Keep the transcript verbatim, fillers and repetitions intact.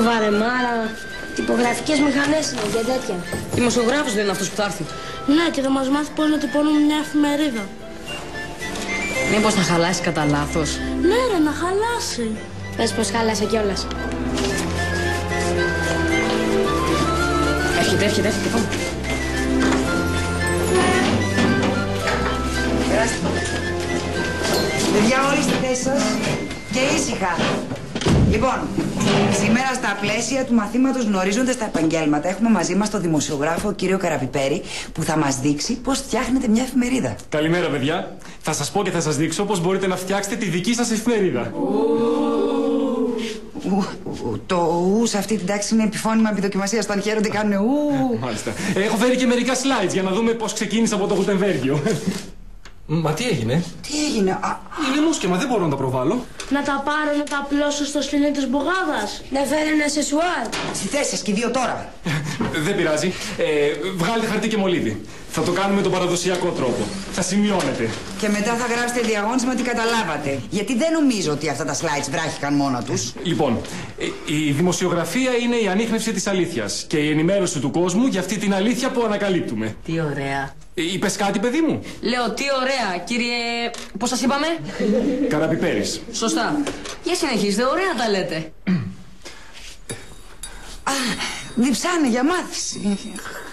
βαρεμάρα, τυπογραφικές μηχανές είναι και τέτοια. Δημοσιογράφος δεν είναι αυτός που θα έρθει. Ναι, και θα μας μάθει πώς να τυπώνουμε μια εφημερίδα. Μήπως να χαλάσει κατά λάθος. Ναι ρε, να χαλάσει. Πες πως χάλασε κιόλας. Έρχεται, έρχεται, έρχεται, πάμε. Περάστε. Παιδιά, όλοι στη θέση σας και ήσυχα. Λοιπόν, σήμερα στα πλαίσια του μαθήματος Γνωρίζοντας τα επαγγέλματα έχουμε μαζί μας τον δημοσιογράφο κύριο Καραπιπέρη που θα μας δείξει πώς φτιάχνετε μια εφημερίδα. Καλημέρα, παιδιά. Θα σας πω και θα σας δείξω πώς μπορείτε να φτιάξετε τη δική σας εφημερίδα. Ου, ου, το ου σε αυτή την τάξη είναι επιφώνημα επιδοκιμασίας. Όταν χαίρονται κάνουν ου. Μάλιστα. Έχω φέρει και μερικά slides για να δούμε πώς ξεκίνησε από το Γουτεμβέργιο. Μα τι έγινε? Τι έγινε? Α, είναι μουσκεμα, δεν μπορώ να τα προβάλλω. Να τα πάρω να τα απλώσω στο σκηνή της μπουγάδας. Να φέρω ένα σεσουάρ. στη θέση σας και οι δύο τώρα. Δεν πειράζει. Ε, βγάλετε χαρτί και μολύβι. Θα το κάνουμε τον παραδοσιακό τρόπο. Θα σημειώνετε. Και μετά θα γράψετε διαγώνισμα τι καταλάβατε. Γιατί δεν νομίζω ότι αυτά τα slides βράχηκαν μόνα τους. Λοιπόν, η δημοσιογραφία είναι η ανίχνευση της αλήθειας και η ενημέρωση του κόσμου για αυτή την αλήθεια που ανακαλύπτουμε. Τι ωραία. Είπες κάτι, παιδί μου? Λέω, τι ωραία, κύριε... Πώς σας είπαμε? Καραπιπέρης. Σωστά. Για συνεχίστε, ωραία τα λέτε. Α, διψάνε για μάθηση.